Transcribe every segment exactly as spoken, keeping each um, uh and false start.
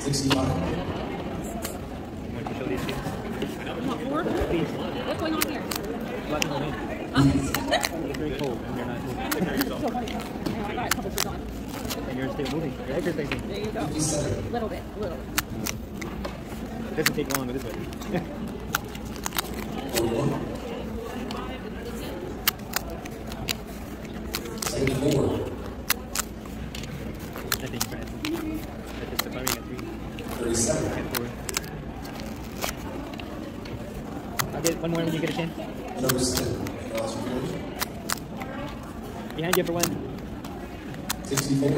sixty-five. Want to show these kids? Not four? Please. What's going on here? Let them in. It's very cold and they're not moving. So funny. Yeah, I got a couple of on. And you're still moving. Your head's facing. There you go. A little bit, a little. It doesn't take long with this way. seventy-four. I think Brad. That is surviving at three. thirty-seven. And four. I'll get one more when you get a chance. Number seven. Behind you for one. sixty-four.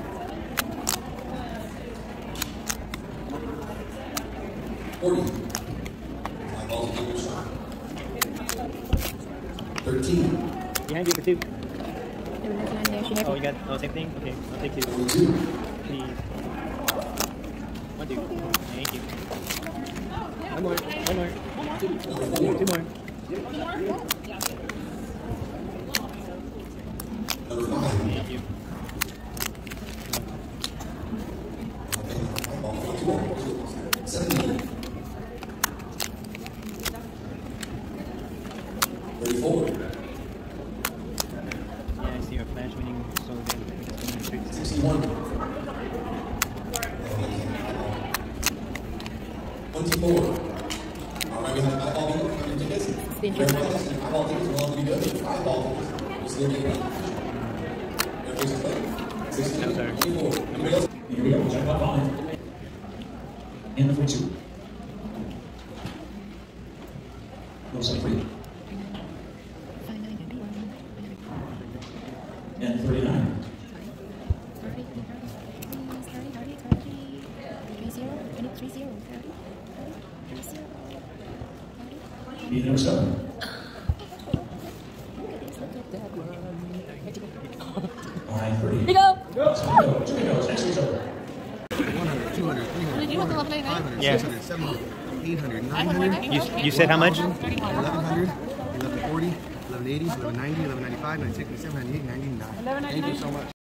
forty. Five balls to the shot. thirteen. Behind you for two. There, Oh, you got oh same thing? Okay, I'll take two. forty-two. Please. One, two. Thank you. One more. One more. Two, two more. Number five. Thank you. seventeen. thirty-four. Yeah, I see our flash winning so then we just go in the streets. sixty-one. twenty-four. All right, we have five ball tickets. How many tickets? Very nice. Five ball tickets will all be good. Five ball tickets. We'll still get one. Everybody's playing. sixteen. That was our twenty-four. number. Here we go, we'll check that line. And the forty-two. Looks like three. And thirty-nine. Be number seven. Line thirty. Here you go. Go. So we go. Two we go. Next one's over. one hundred, two hundred, three hundred, Did you want the four hundred, eleven five hundred, Yeah. six hundred, seven hundred, eight hundred, nine hundred, You, you said how much? eleven hundred, eleven forty, eleven eighty, eleven ninety, eleven ninety-five, ninety-six, ninety-seven, ninety-eight, ninety-nine. Thank you so much.